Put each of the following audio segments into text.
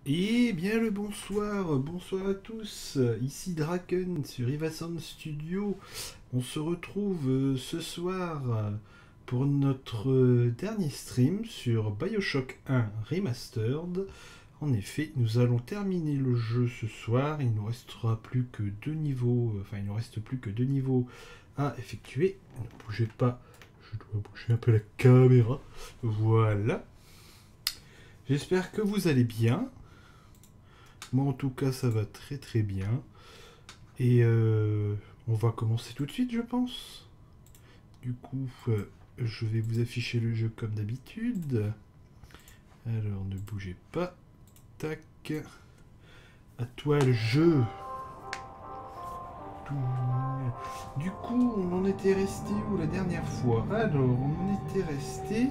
Et bien le bonsoir, bonsoir à tous, ici Draken sur Ivasound Studio. On se retrouve ce soir pour notre dernier stream sur BioShock 1 Remastered. En effet, nous allons terminer le jeu ce soir, il nous restera plus que deux niveaux, il nous reste plus que deux niveaux à effectuer. Ne bougez pas, je dois bouger un peu la caméra, voilà. J'espère que vous allez bien. Moi en tout cas ça va très très bien. Et on va commencer tout de suite je pense. Du coup je vais vous afficher le jeu comme d'habitude. Alors ne bougez pas. Tac. À toi le jeu. Du coup on en était resté où la dernière fois? Alors on en était resté...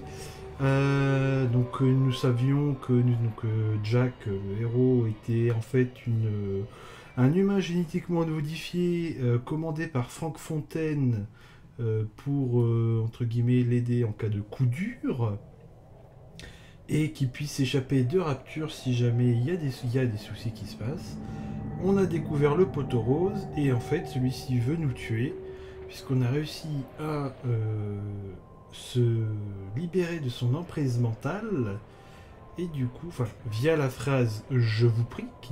nous savions que Jack, le héros, était en fait un humain génétiquement modifié commandé par Frank Fontaine pour entre guillemets l'aider en cas de coup dur et qui puisse s'échapper de Rapture si jamais il y a des soucis qui se passent. On a découvert le poteau rose et en fait celui-ci veut nous tuer puisqu'on a réussi à se libérer de son emprise mentale et du coup, via la phrase je vous prie qui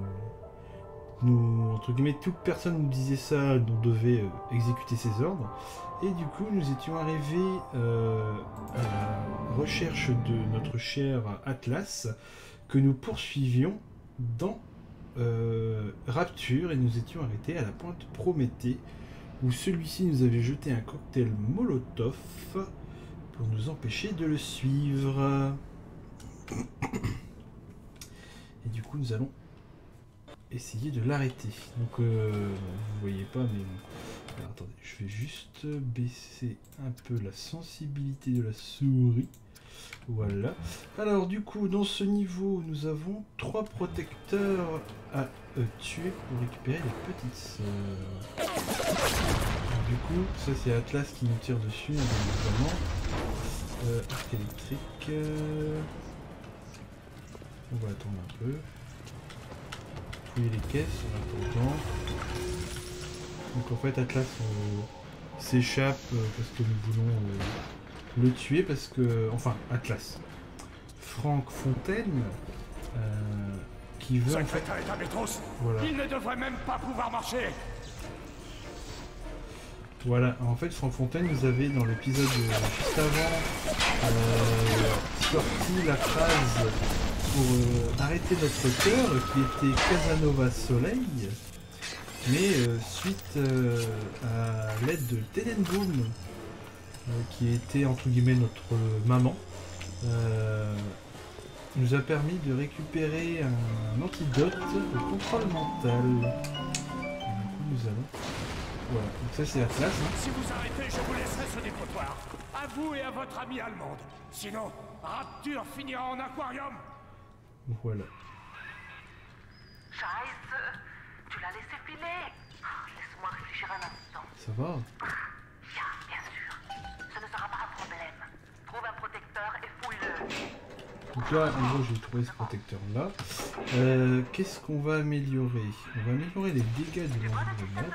nous entre guillemets toute personne nous disait ça, on devait exécuter ses ordres et du coup nous étions arrivés à la recherche de notre cher Atlas que nous poursuivions dans Rapture et nous étions arrêtés à la pointe Prométhée où celui-ci nous avait jeté un cocktail Molotov pour nous empêcher de le suivre. Et du coup, nous allons essayer de l'arrêter. Donc, vous voyez pas, mais... Alors, attendez, je vais juste baisser un peu la sensibilité de la souris. Voilà. Alors, du coup, dans ce niveau, nous avons 3 protecteurs à tuer pour récupérer les petites sœurs. Du coup, ça c'est Atlas qui nous tire dessus, évidemment. Arc électrique. On va attendre un peu. Fouiller les caisses en attendant. Donc en fait, Atlas s'échappe parce que nous voulons le tuer parce que... Enfin, Atlas. Frank Fontaine qui veut en fait... Voilà. Il ne devrait même pas pouvoir marcher. Voilà, en fait Frank Fontaine nous avait dans l'épisode juste avant sorti la phrase pour arrêter notre cœur qui était Casanova Soleil, mais suite à l'aide de Tenenbaum qui était entre guillemets notre maman, nous a permis de récupérer un antidote au contrôle mental. Et du coup nous allons... Voilà, donc ça c'est Atlas. Si vous arrêtez, je vous laisserai ce dépotoir. À vous et à votre ami allemande. Sinon, Rapture finira en aquarium. Voilà. Scheiße, tu l'as laissé filer. Laisse-moi réfléchir un instant. Ça va? Bien sûr. Ce ne sera pas un problème. Trouve un protecteur et fouille-le. Donc là, en gros, j'ai trouvé ce protecteur-là. Qu'est-ce qu'on va améliorer? On va améliorer les dégâts du lance-grenade.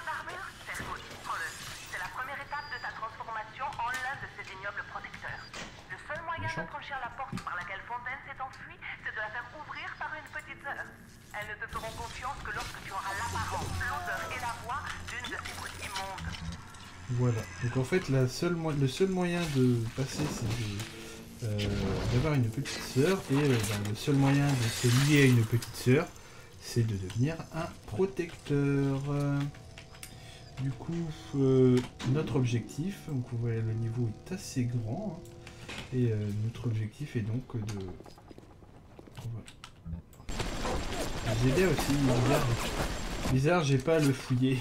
C'est la première étape de ta transformation en l'un de ces ignobles protecteurs. Le seul moyen de franchir la porte par laquelle Fontaine s'est enfuie, c'est de la faire ouvrir par une petite sœur. Elles ne te feront confiance que lorsque tu auras l'apparence, l'odeur et la voix d'une de ces brutes immondes. Voilà. Donc en fait, le seul moyen de passer, c'est d'avoir une petite sœur. Et le seul moyen de se lier à une petite sœur, c'est de devenir un protecteur. Du coup, notre objectif, donc vous voyez le niveau est assez grand, hein, et notre objectif est donc de... J'ai bien aussi, bizarre, j'ai pas à le fouiller.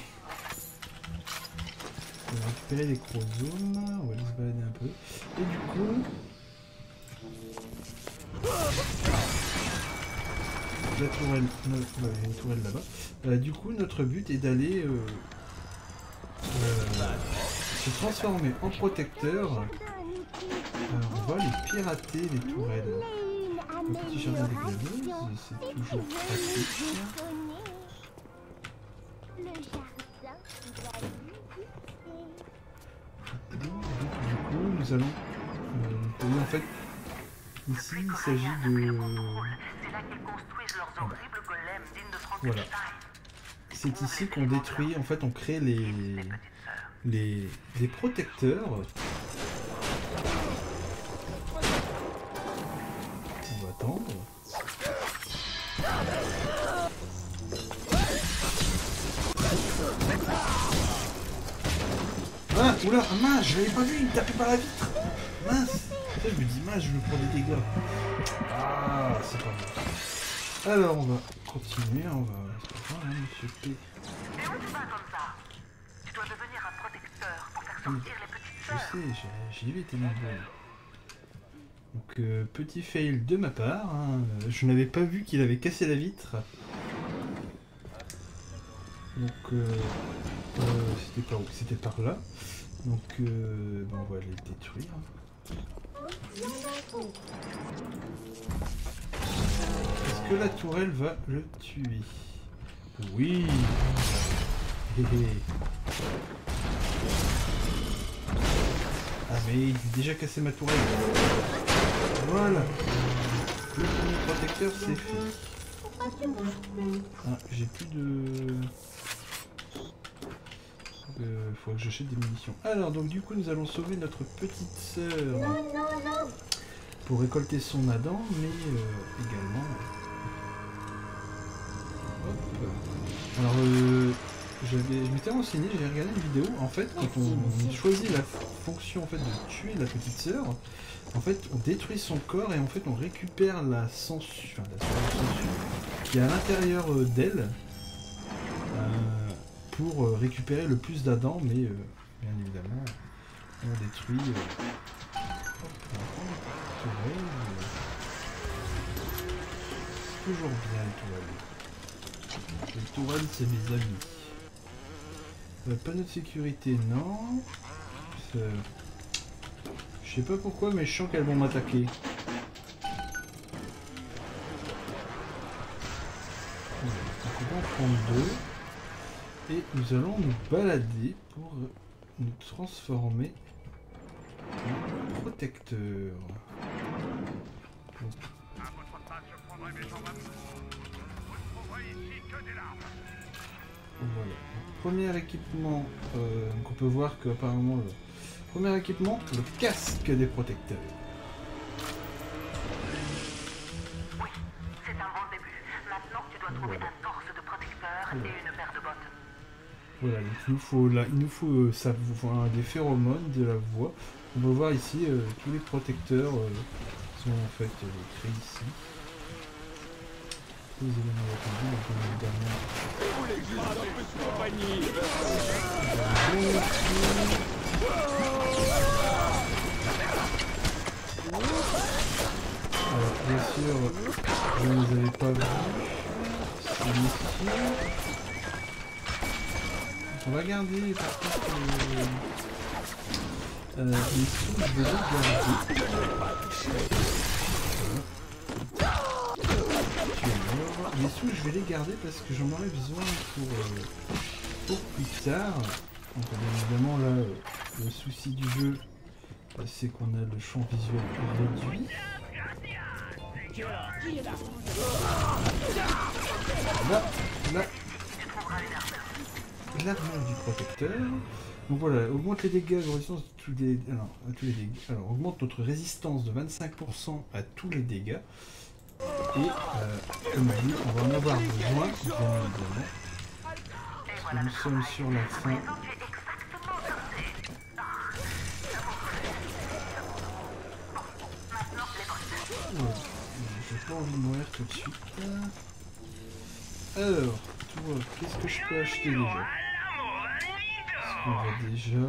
On va récupérer les chromosomes, on va aller se balader un peu, et du coup... La tourelle, il y a une tourelle là-bas. Du coup, notre but est d'aller... se transformer en protecteur. Alors, on va les pirater, les tourelles. Un petit jardin de glaneuses, c'est toujours pratique. Du coup, nous allons... oui, en fait, ici, il s'agit de... Voilà. C'est ici qu'on détruit, en fait, on crée les protecteurs. On va attendre. Ah, oula, ah, mince, je l'avais pas vu, il me tapait par la vitre. Mince. Je me dis, mince, je me prends des dégâts. Ah, c'est pas bon. Alors, on va continuer, on va... C'est pas grave, hein, monsieur P. Mais où tu vas comme ça? Tu dois devenir un protecteur pour faire sortir les petites sœurs. Je sais, j'y vais tellement bon. Donc, petit fail de ma part. Hein. Je n'avais pas vu qu'il avait cassé la vitre. Donc, c'était par où? C'était par là. Donc, bon, on va les détruire. Est-ce que la tourelle va le tuer? Oui. Ah mais il a déjà cassé ma tourelle. Voilà. Le premier protecteur c'est fait. Ah, j'ai plus de... faut que j'achète des munitions. Alors donc du coup nous allons sauver notre petite sœur. Pour récolter son Adam, mais également... Hop. Alors je m'étais renseigné, j'ai regardé une vidéo. En fait, quand on choisit la fonction en fait de tuer la petite sœur, en fait, on détruit son corps et en fait, on récupère la sangsue, enfin, la sangsue qui est à l'intérieur d'elle pour récupérer le plus d'Adam, mais bien évidemment, on détruit. Toujours bien les tourelles, c'est mes amis. Panneau de sécurité, non. Je sais pas pourquoi, mais je sens qu'elles vont m'attaquer. Donc on va en prendre deux. Et nous allons nous balader pour nous transformer en protecteur. Donc, voilà. Premier équipement, donc on peut voir qu'apparemment le premier équipement, le casque des protecteurs. Oui, c'est un bon début. Maintenant, tu dois trouver un torse de protecteur et une paire de bottes. Voilà, donc il nous faut ça, des phéromones, de la voix. On va voir ici tous les protecteurs sont en fait créés ici. Les éléments attendus, alors bien sûr, je ne les avais pas vus. On va garder par contre les sous, je vais les garder. Les sous, je vais les garder parce que j'en aurai besoin pour plus tard. Donc, bien évidemment, là, le souci du jeu, c'est qu'on a le champ visuel réduit. Là, l'armure du protecteur. Donc voilà, augmente les dégâts de résistance de tous les dégâts. Alors, augmente notre résistance de 25% à tous les dégâts. Et comme dit, on va en avoir besoin, bien évidemment. Parce que nous sommes sur la fin. Ouais, j'ai pas envie de mourir tout de suite. Alors, toi, qu'est-ce que je peux acheter déjà? On va déjà...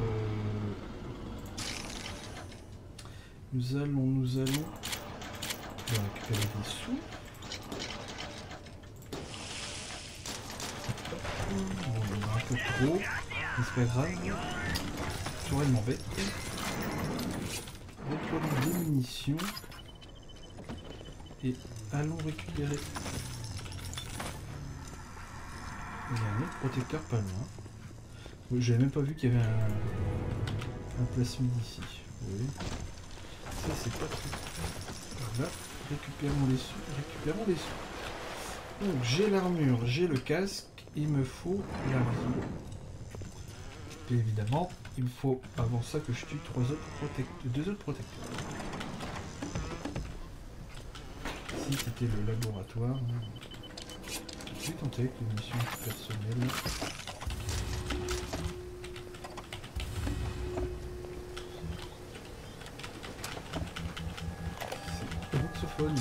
Nous allons... On va récupérer des sous. Bon, il y en a un peu trop, mais c'est pas grave. Tourelle m'embête. Retrouver des munitions. Et allons récupérer. Il y a un autre protecteur pas loin. J'avais même pas vu qu'il y avait un plasmide ici. Oui. Ça c'est pas tout. Voilà. Récupérons les sous. Récupérons les sous. Donc j'ai l'armure, j'ai le casque. Il me faut la vie. Et évidemment, il me faut avant ça que je tue deux autres protecteurs. Si c'était le laboratoire, je vais tenter avec une mission personnelle. C'est un saxophone.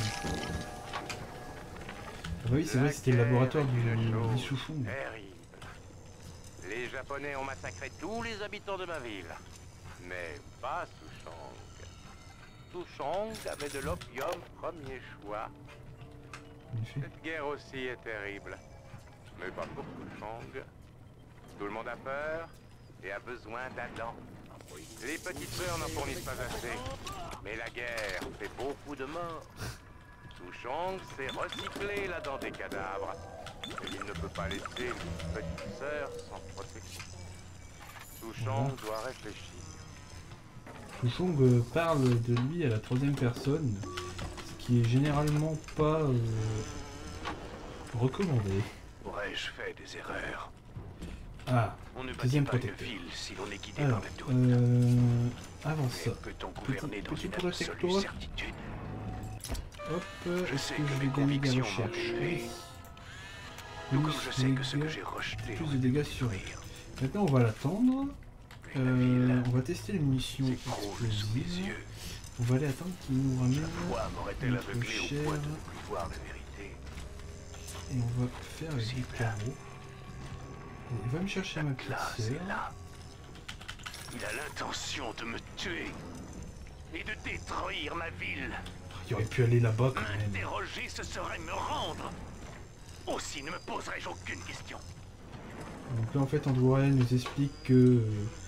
Ah bah oui, c'est vrai, c'était le laboratoire du Souchong. Les Japonais ont massacré tous les habitants de ma ville. Mais pas Souchong. Souchong avait de l'opium premier choix. Cette guerre aussi est terrible. Mais pas pour Souchong. Tout le monde a peur et a besoin d'Adam. Les petites sœurs n'en fournissent pas assez. Mais la guerre fait beaucoup de morts. Souchong s'est recyclé là-dedans des cadavres. Et il ne peut pas laisser une petite sœur sans protection. Souchong doit réfléchir. Souchong parle de lui à la troisième personne, ce qui est généralement pas recommandé. Aurais-je fait des erreurs? Ah, on ne deuxième bâtit pas protecteur. une ville si l'on est guidé Alors, par la douane. avant ça, Peut-on gouverner dans petit une absolue protecteur. certitude? Hop, Je est-ce sais que que je mes vais gagner des convictions recherches? m'ont tué. Oui. Tout comme je sais que ce que j'ai rejeté plus aurait de dû dégâts sur mourir. Maintenant on va l'attendre. On va tester les munitions S'écroule sous mes explosives. yeux. On va aller attendre qu'il nous ramène Pourquoi m'aurait-elle notre aveuglé au chair. point de ne plus voir la vérité? Et on va faire avec des carreaux. Il va me chercher ma Là, petite c'est sœur. là. Il a l'intention de me tuer et de détruire ma ville. Il aurait pu aller là-bas quand même. M'interroger, ce serait me rendre. Aussi ne me poserai-je aucune question. Donc là en fait Android nous explique que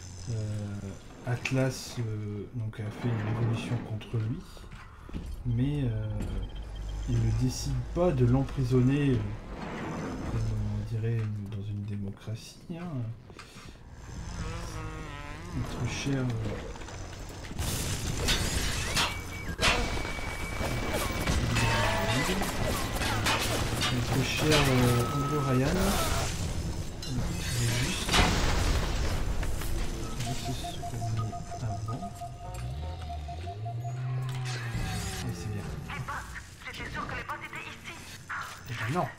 Atlas donc a fait une révolution contre lui, mais il ne décide pas de l'emprisonner, on dirait dans une démocratie. Hein. Notre cher Andrew Ryan. Juste se soigner avant. Et c'est bien. Les boss! J'étais sûr que les boss étaient ici! Eh ben non.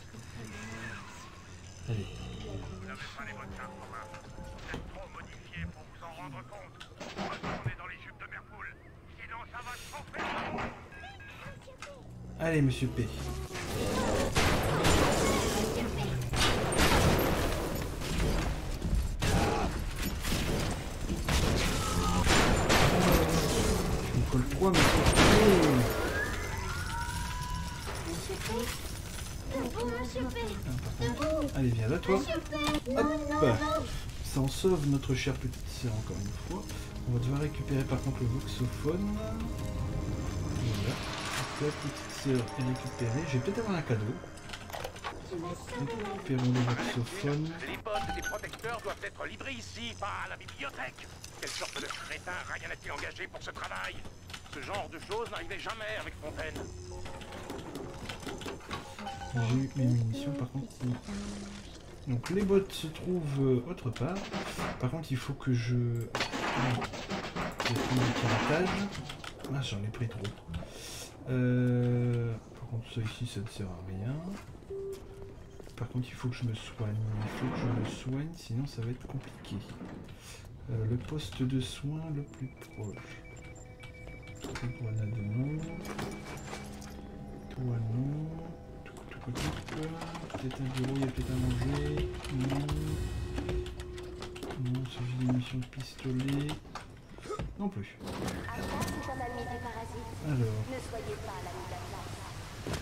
Allez. Vous n'avez pas les mots de commun. Vous êtes trop modifiés pour vous en rendre compte. Retournez dans les jupes de Merpool. Sinon ça va chauffer. Allez, monsieur P. Je me colle 3, monsieur P. Allez, viens là, toi. Hop. Ça en sauve notre chère petite sœur encore une fois. On va devoir récupérer par contre le voxophone. Voilà. La petite sœur est récupérée. Je vais peut-être avoir un cadeau. Récupérons le voxophone. Les bottes des protecteurs doivent être livrés ici, pas à la bibliothèque. Quelle sorte de crétin Ryan a-t-il engagé pour ce travail? Ce genre de choses n'arrivait jamais avec Fontaine. J'ai eu mes munitions par contre. Donc les bottes se trouvent autre part. Par contre il faut que je... J'ai pris du piratage. Ah j'en ai pris trop. Par contre ça ici ça ne sert à rien. Par contre il faut que je me soigne. Il faut que je me soigne sinon ça va être compliqué. Le poste de soins le plus proche. Grenade non. Toi non. Peut-être un bureau, il y a peut-être à manger. Non. Non, c'est juste des missions de pistolet. Non plus. Atlas est un ami des parasites. Alors. Ne soyez pas l'ami d'Atlas.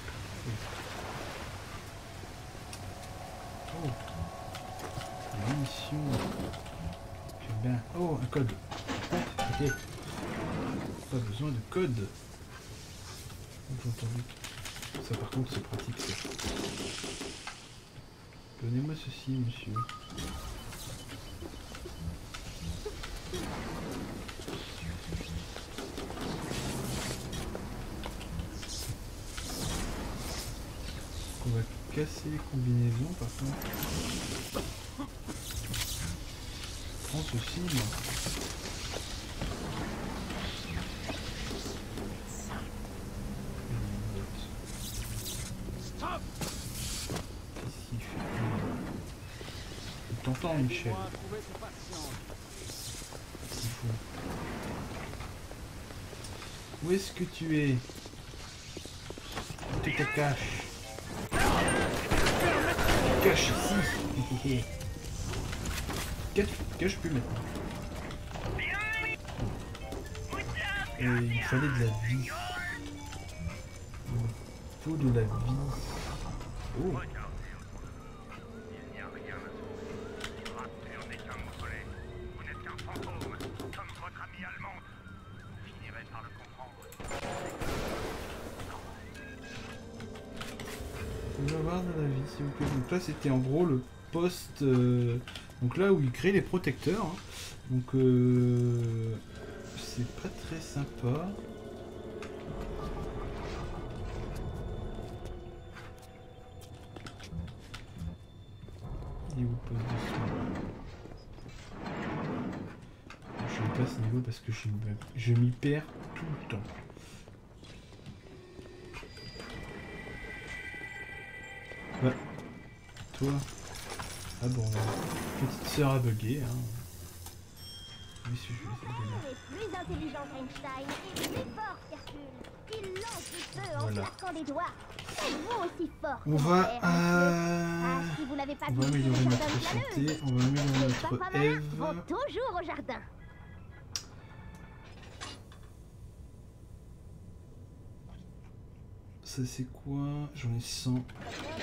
Oh. Des missions. J'aime bien. Oh, un code. Ok. Pas besoin de code. entendu. Ça par contre c'est pratique ça. Donnez-moi ceci monsieur. On va casser les combinaisons par contre. Prends ceci moi. T'entends Michel. Où est-ce que tu es? Où te caches? Cache ici. Cache plus maintenant. Et il fallait de la vie. Il faut de la vie. Oh. Donc là c'était en gros le poste donc là où il crée les protecteurs hein. Donc c'est pas très sympa. Il est où le poste de soin? Je n'ai pas ce niveau parce que je m'y perds tout le temps. Bah, toi. Ah bon, petite sœur a bugué, hein. Oui, si je vais essayer de là. Plus intelligent qu'Einstein, plus fort qu'Hercule. Il lance du feu en Voilà. claquant des doigts. Êtes-vous aussi fort que On va, si vous l'avez pas on va vu, améliorer le notre jardin santé, flâneuse. on va améliorer Les notre papamas Ève. vont toujours au jardin. Ça c'est quoi? J'en ai 100. Tu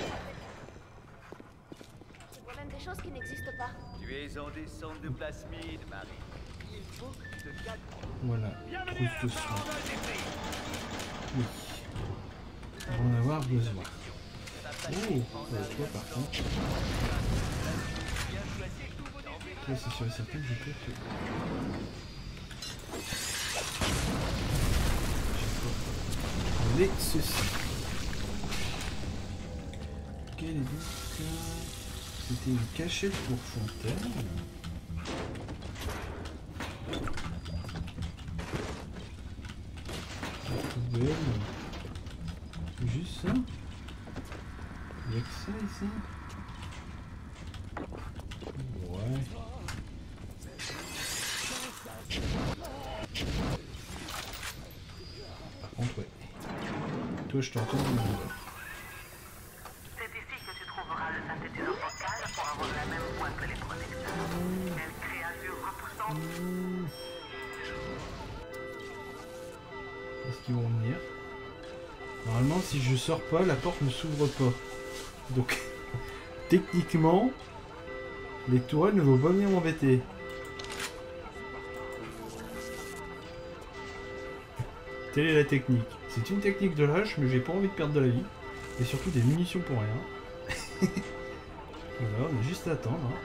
vois même des choses qui n'existent pas. Tu es en descente de plasmide, Marie. Il faut que tu te calmes. Voilà, trousse de soin. Oui. On va en avoir besoin. Oh, toi par contre. Là c'est sûr et certain que je peux te... Voler ceci. Quel est donc ça? C'était une cachette pour fontaine. La poubelle. Juste ça? Il n'y a que ça ici? Ouais. Par contre, ouais. Toi, je t'entends. C'est ici que tu trouveras le synthétiseur vocal pour avoir la même voix que les protecteurs. Quelle créature repoussante! Est-ce qu'ils vont venir? Normalement, si je sors pas, la porte ne s'ouvre pas. Donc, techniquement, les tourelles ne vont pas venir m'embêter. Telle est la technique. C'est une technique de lâche, mais j'ai pas envie de perdre de la vie. Et surtout des munitions pour rien. Voilà, on a juste à attendre. Hein.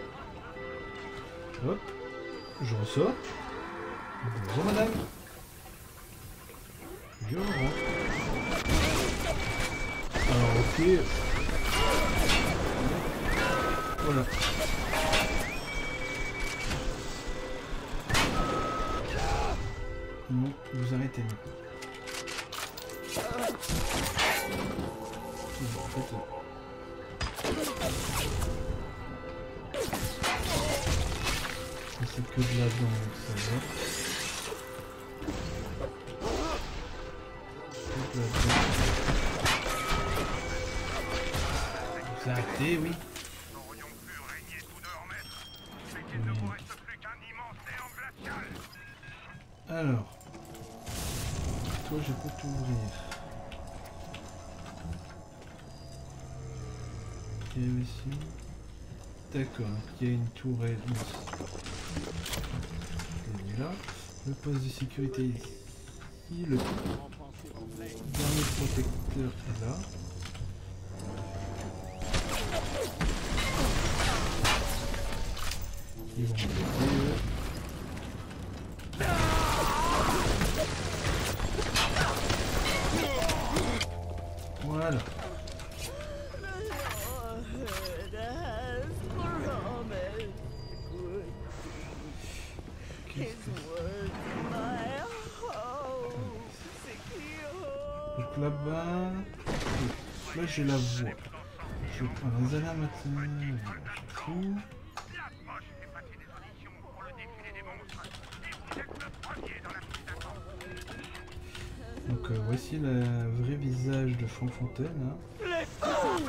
Hop, je ressors. Bonjour madame. Je rentre. Alors ok. Voilà. Non, vous arrêtez maintenant. En fait, c'est que de la dent, ça va. Vous arrêtez, oui. Alors, toi je peux t'ouvrir. Il y a ici. D'accord, il y a une tourelle ici. Elle est là. Le poste de sécurité ici. Le Dernier protecteur est là. Ils vont m'aider, eux. Voilà. Donc là-bas, là j'ai la voie. Je prends les alarmes maintenant, je fous. Donc voici le vrai visage de Fontaine. Hein.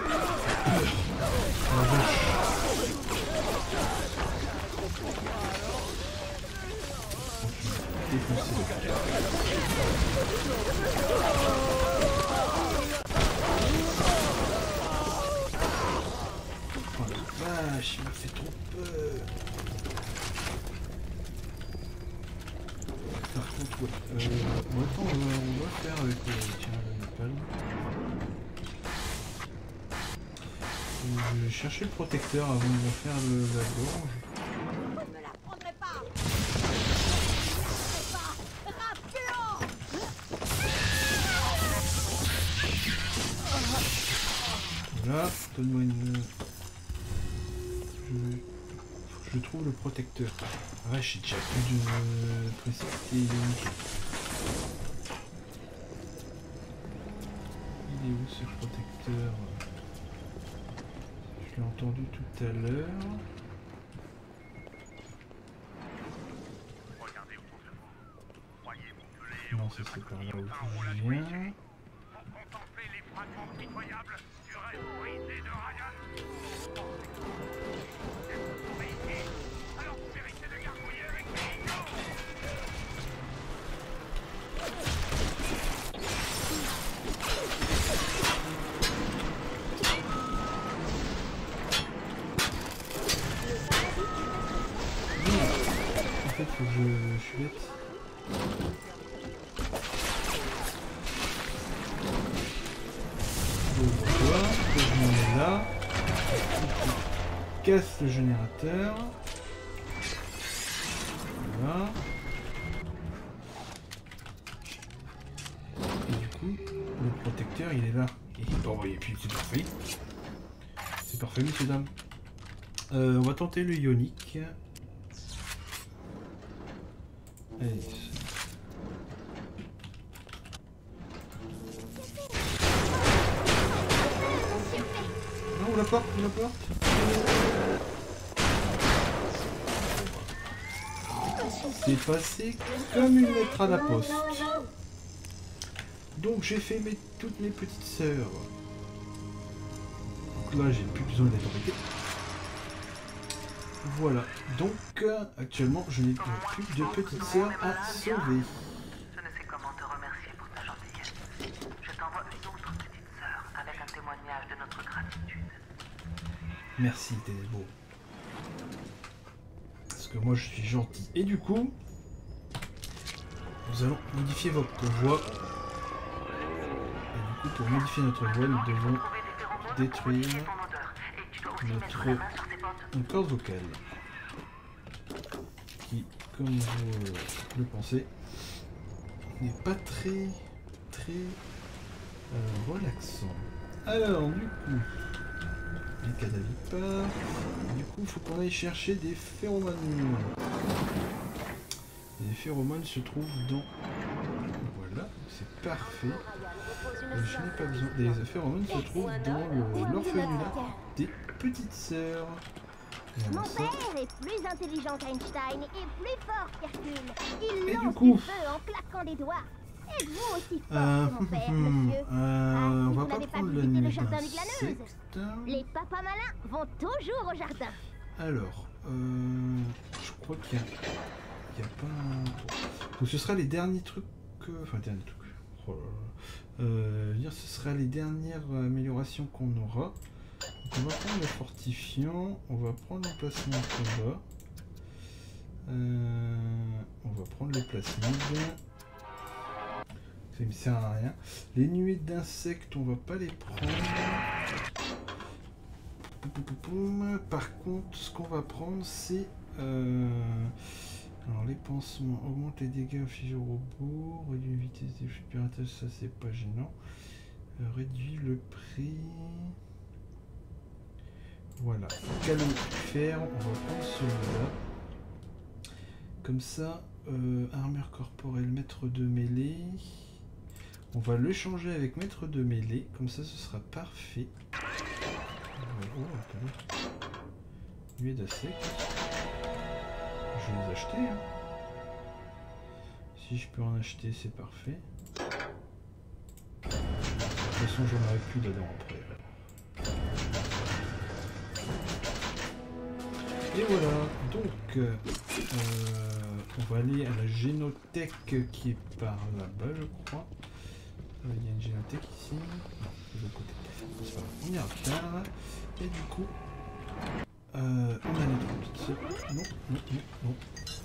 Oh la vache, il m'a fait trop peur. Par contre, ouais. Attends, on va faire avec tiens, la palme. Je vais chercher le protecteur avant de faire la gorge. Vous ne me la prendrez pas. Voilà, donne-moi une... Je trouve le protecteur. Ah ouais, j'ai déjà plus de précipité ionique. Il est où ce protecteur? Je l'ai entendu tout à l'heure. Non, c'est par là où je viens. En fait, faut que je suis bête. Je m'en mets là. Je casse le générateur. Voilà. Et du coup, le protecteur il est là. Et puis c'est parfait. C'est parfait, messieurs dames. On va tenter le ionique. Allez. Non, la porte. C'est passé comme une lettre à la poste. Donc j'ai fait toutes mes petites sœurs. Donc là j'ai plus besoin d'être embêté. Voilà, donc actuellement je n'ai plus de petites sœurs à sauver. Je ne sais comment te remercier pour ta gentillesse. Je t'envoie une autre petite sœur avec un témoignage de notre gratitude. Merci, t'es beau. Parce que moi je suis gentil. Et du coup, nous allons modifier votre voix. Et du coup, pour modifier notre voix, nous devons détruire notre corde vocale. Qui, comme vous le pensez, n'est pas très relaxant. Alors, du coup, les cadavres. Du coup, il faut qu'on aille chercher des phéromones. Les phéromones se trouvent dans... Voilà, c'est parfait. Je n'ai pas besoin... Les phéromones se trouvent dans l'orphelinat des petites sœurs. Mon père est plus intelligent qu'Einstein et plus fort qu'Hercule. Il lance coup... du feu en claquant des doigts. Êtes-vous aussi fort que mon père, monsieur? On va vous pas n'avez pas prendre visité le le jardin des glaneuses. glaneuse. Les papas malins vont toujours au jardin. Alors, je crois qu'il y a pas un... Donc ce sera les derniers trucs... Enfin, derniers trucs... Oh là là. Dire, ce sera les dernières améliorations qu'on aura. Donc on va prendre le fortifiant, on va prendre l'emplacement de combat. On va prendre les plasmides. Ça me sert à rien. Les nuées d'insectes, on va pas les prendre. Par contre, ce qu'on va prendre, c'est... Alors, les pansements augmentent les dégâts affligés au robot. Réduit la vitesse des flux de piratage, ça c'est pas gênant. Réduit le prix... Voilà. Canon fer, on va prendre celui-là. Comme ça, armure corporelle, maître de mêlée. On va le changer avec maître de mêlée. Comme ça, ce sera parfait. Oh, attendez. Nuée d'insectes. Je vais les acheter. Hein. Si je peux en acheter, c'est parfait. De toute façon, j'en aurai plus dedans après. Et voilà. Donc, on va aller à la génothèque qui est par là-bas, je crois. Il y a une génothèque ici. De l'autre côté. C'est pas grave. On est en retard. Et du coup, on a les trois petites sœurs. Non, non, non, non.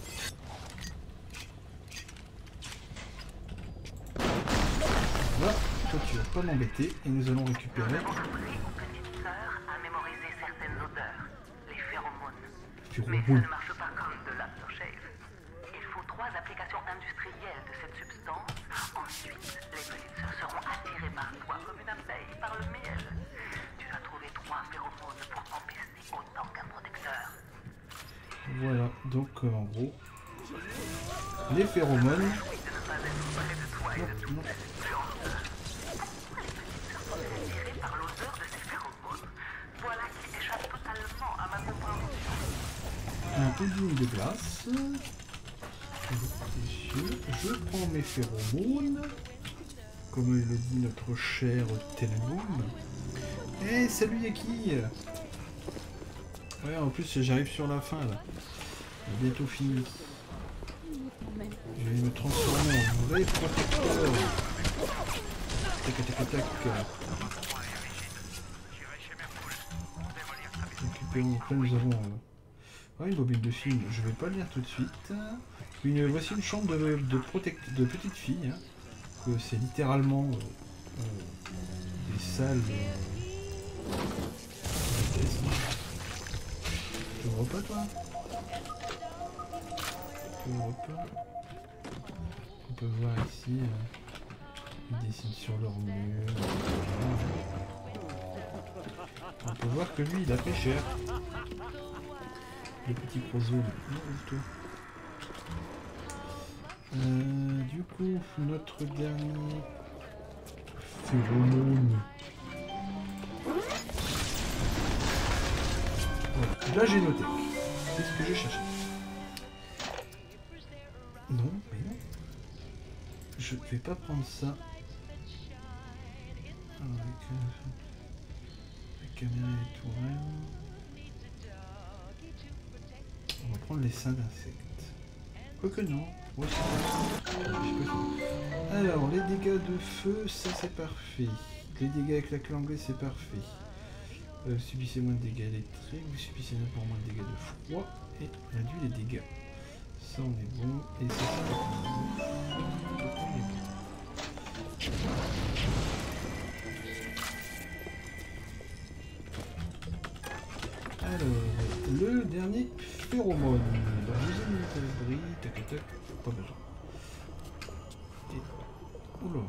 Voilà, toi tu vas pas m'embêter et nous allons récupérer. Nous avons appris aux petites sœurs à mémoriser certaines odeurs, les phéromones. Mais ça ne marche pas comme de l'aftershave. Il faut 3 applications industrielles de cette substance. Ensuite, les petites sœurs seront attirées par toi comme une abeille par le miel. Tu dois trouver 3 phéromones pour empester autant qu'un protecteur. Voilà, donc en gros, les phéromones. Non, non. Par l'odeur de ces phéromones. Voilà qui échappe totalement à ma compréhension. Un pudding de glace. Je prends mes phéromones, comme le dit notre cher Teleboom. Eh, salut Yaki. Ouais, en plus j'arrive sur la fin là. C'est bientôt fini. Je vais me transformer en vrai protecteur. Tac tac tac. Récupérons. Donc là nous avons une bobine de film. Je vais pas le lire tout de suite. Voici une chambre de petite fille. Hein. C'est littéralement des salles. Tu vois pas toi? Tu vois pas? On peut voir ici. Ils dessinent sur leur mur. On peut voir que lui il a fait cher. Le petit prozone. Du coup, notre dernier phéromone. Voilà, là j'ai noté. C'est ce que j'ai cherché. Non, mais non. Je vais pas prendre ça. Avec la caméra et les tourelles. On va prendre les seins d'insectes. Quoique non. Ouais, alors, les dégâts de feu, ça c'est parfait. Les dégâts avec la clé anglaise, c'est parfait. Subissez moins de dégâts électriques, vous subissez n'importe moins de dégâts de froid et réduit les dégâts. Ça on est bon. Et ça c'est bon. Alors, le dernier phéromone. La deuxième unité à l'abri, tac tac, pas besoin. Et... Oula.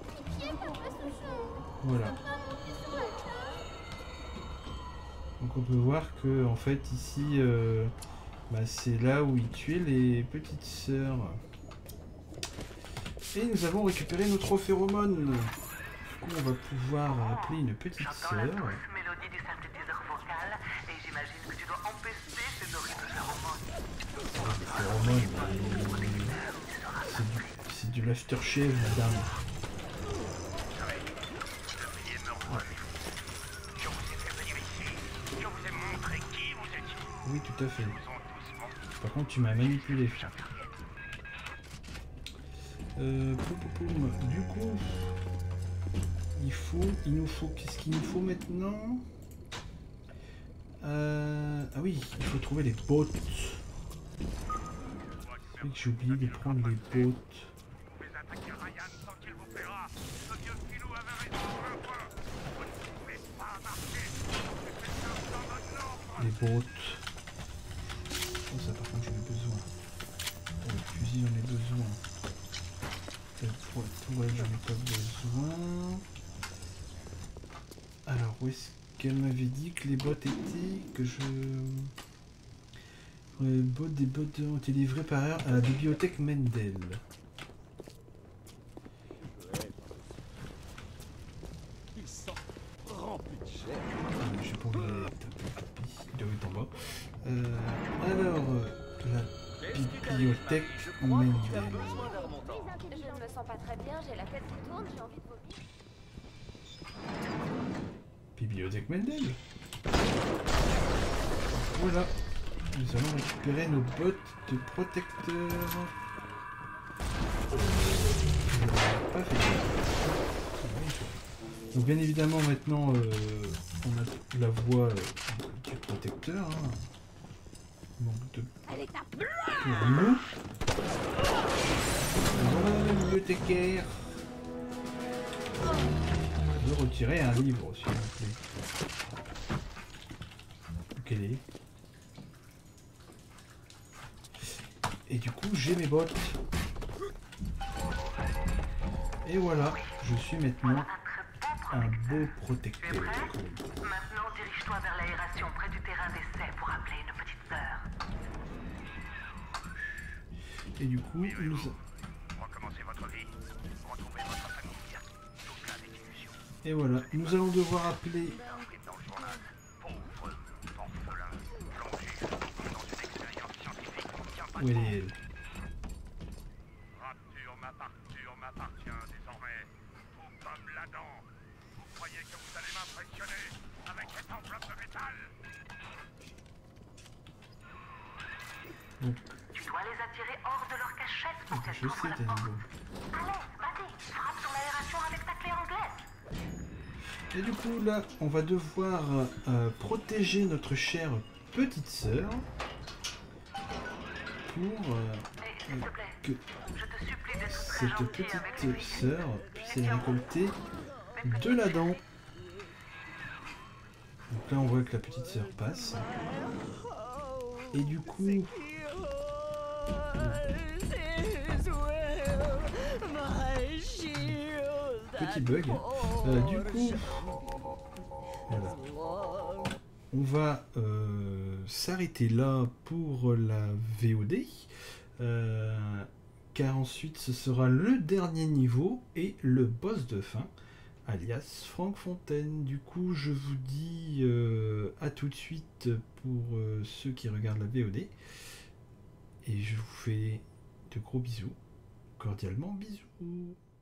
Voilà. Donc on peut voir que en fait ici, c'est là où il tuait les petites sœurs. Et nous avons récupéré nos 3 phéromones. Du coup on va pouvoir appeler une petite sœur. Mélodie du synthétiseur vocal et j'imagine que tu dois empester ces horribles phéromones. C'est du l'aftershave, madame. Oui, tout à fait. Par contre, tu m'as manipulé, frère. Du coup, il nous faut, qu'est-ce qu'il nous faut maintenant? Ah oui, il faut trouver les bottes. J'ai oublié de prendre les bottes. botte. Oh, ça par contre j'en ai besoin. Pour le fusil j'en ai besoin. Pour la tourelle j'en ai pas besoin. Alors où est-ce qu'elle m'avait dit que les bottes étaient, que je... Les bottes, des bottes ont été livrées par heure à la bibliothèque Mendel. Il sent rempli de chair. J'ai pas envie d'aller taper le tapis, il doit être en bas. Alors, la bibliothèque Mendel. Je ne me sens pas très bien, j'ai la tête qui tourne, j'ai envie de vomir. Bibliothèque Mendel. Voilà. Nous allons récupérer nos bottes de protecteur. Pas fait. Donc bien évidemment maintenant on a la voie du protecteur. Hein. Manque de pour nous. Voilà, bibliothécaire. Je veux retirer un livre s'il vous plaît. Quel est? Et du coup j'ai mes bottes. Et voilà, je suis maintenant un beau protecteur. Maintenant, dirige-toi vers l'aération près du terrain d'essai pour appeler une petite sœur. Et du coup, nous... Recommencez votre vie. Retrouvez votre famille. Toute la déstitution. Et voilà, nous allons devoir appeler... Dans le journal. Pauvre orphelin. Plongé dans une expérience scientifique. Où elle est, elle? Rapture m'appartient désormais. Vous comme l'Adam. Vous croyez que vous allez m'impressionner avec cette enveloppe de métal? Donc, Tu dois les attirer hors de leur cachette pour qu'elles je trouvent sais, la t'as porte. niveau. Allez, vas-y, frappe sur l'aération avec ta clé anglaise. Et du coup, là, on va devoir protéger notre chère petite sœur pour S'il te plaît, que je te supplie d'être très cette gentil avec petite lui. sœur puisse aller récolter de la dent. Donc là, on voit que la petite sœur passe. Et du coup... Petit bug. Du coup... Voilà. On va s'arrêter là pour la VOD. Car ensuite ce sera le dernier niveau et le boss de fin, alias Franck Fontaine. Du coup je vous dis à tout de suite pour ceux qui regardent la VOD. Et je vous fais de gros bisous. Cordialement bisous.